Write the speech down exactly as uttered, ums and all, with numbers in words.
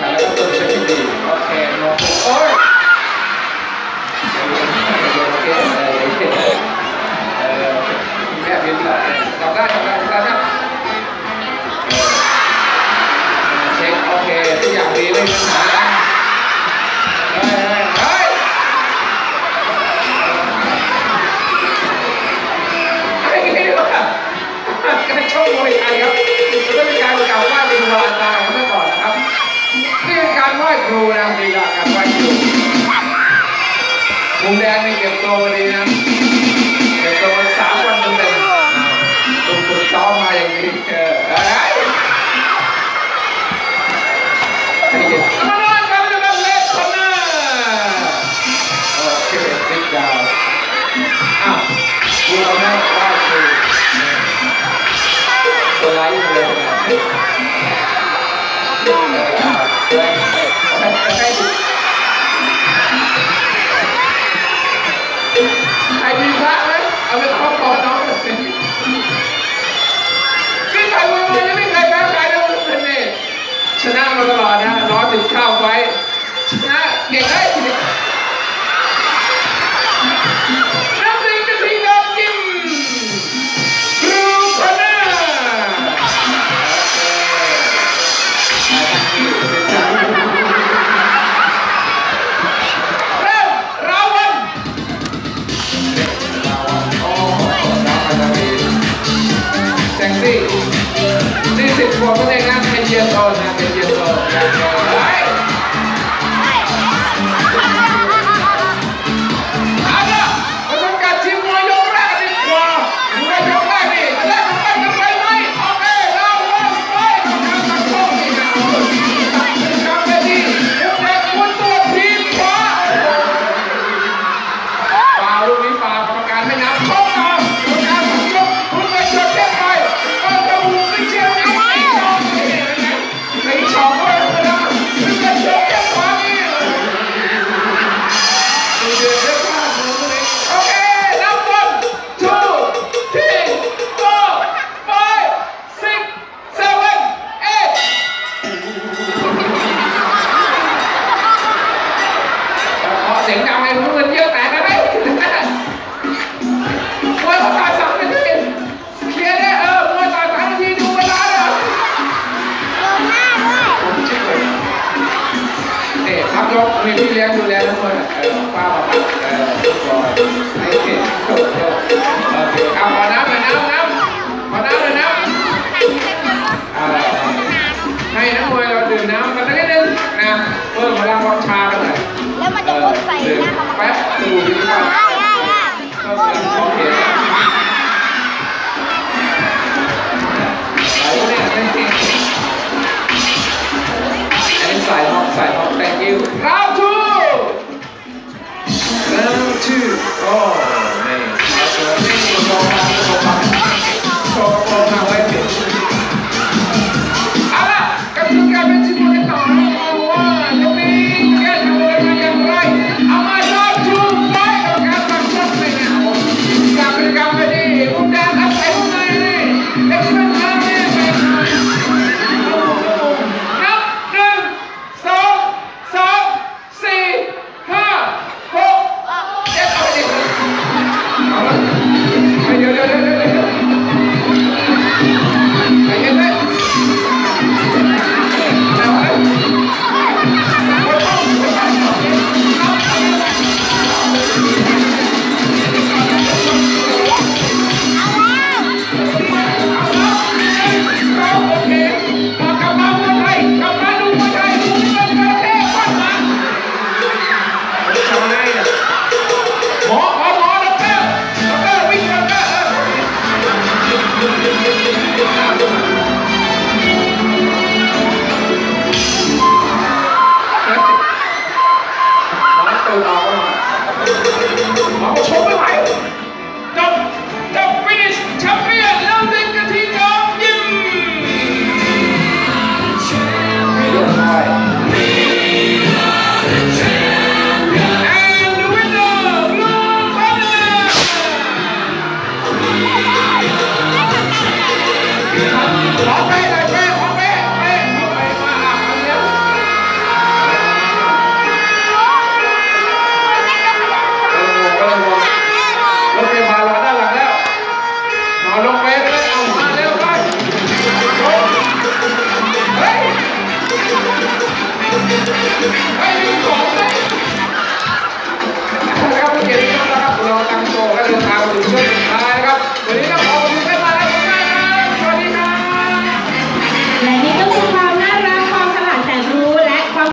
ขันแล้วก็ต้นเช็คดีโอเคโน้ตโอ้ยโอเคเออโอเคเออแม่เรียนหลับจำได้จำได้จำได้นะเช็คโอเคทุกอย่างดีไม่มีปัญหานะเฮ้ยเฮ้ยเฮ้ยไอ้นี่ว่าการชกมวยไทยครับจะเป็นการกล่าวว่าเป็นวาจาของเมื่อก่อนนะครับนี่เป็นการไหว้ครูนะดีละการไหว้ครูมุมแดงนี่เก็บตัวมาดีนะเก็บตัวมาสามวันเต็มๆต้องฝึกซ้อมมาอย่างนี้เอออะไรมาแล้วกันอยู่กับเลสคอนเนอร์โอเคติดดาวอ้าวดูเอาหน้าไหว้ครูตัวไลท์เลยเออเลยใกล้ๆใครมีพระไหมเอาไปคล้องคอน้องเลยนี่ใครมวยมายังไม่เคยแพ้ใครนะมันเป็นนี่ชนะมาตลอดนะร้อยสิบข้าวไว้ชนะเก่งได้ทีเดียวน้ำสิงกระทิงดำกินรูคอนเนอร์เริ่มราวันแท็กซี่นี่สิบขวบก็ได้นะเป็นเยอะโตนะเป็นเยอะโตไปเอาละมาทำการชิมมวยยกแรกดีกว่ามวยยกแรกนี่จะแรกกันไปกันไปไหมโอเคเราเริ่มไปกับการตัดโค้งนี่นะกำเวทีมุมแดงม้วนตัวทีมขวาฟาวลูกนี้ฟาวกรรมการไม่นับโค้งต่อกรรมการสั่งยกคุณไปชนเทียบไปก็จะบุกไปเชียร์กันไม่ยอมไอ้ชองก็เลยนะคุณไปชนเทียบขวานี่ดูเดือดเดือดมากเลยโอเคนับวัน two three four five six seven eightขอเสียงดังให้รู้เงินเยอะแต่กันไหมมวยเขาตายสามนาทีเคลียร์ได้เออมวยตายสามนาทีดูเวลาเลยผมชิคเลยนี่พักยกมีพี่เลี้ยงดูแลทุกคนเออป้าบอกเออทุกคนไอ้เก่งโอเคโอเคเอาขอน้ำหน่อยน้ำน้ำขอน้ำหน่อยน้ำให้นักมวยเราดื่มน้ำกันสักนิดนึงนะเพิ่มพลังความชากันหน่อยแล้วมันจะพุ่งใส่หน้ากรรมการแป๊บดูดีกว่าก็เป็นข้อเขียนอะไรเนี่ยอันนี้ใส่หอกใส่หอก thank you round two round two โอ้นี่เอาตัวนี่โชว์มาโชว์มาโชว์โชว์มาไว้ผิดเอาล่ะกำลังการเป็นชิ้นมวยต่อนะว่าตรงนี้แกทำอะไรมาอย่างไรเอามา round two ไปกับการให้หนึ่งสอง